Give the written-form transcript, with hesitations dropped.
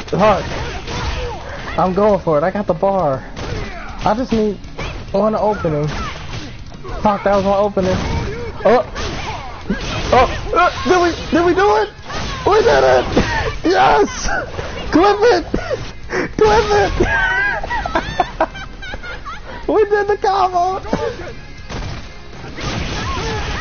Fuck. I'm going for it. I got the bar. I just need one opening. Fuck, that was my opening. Oh. Oh. Did we do it? We did it. Yes. Clip it. Clip it. We did the combo.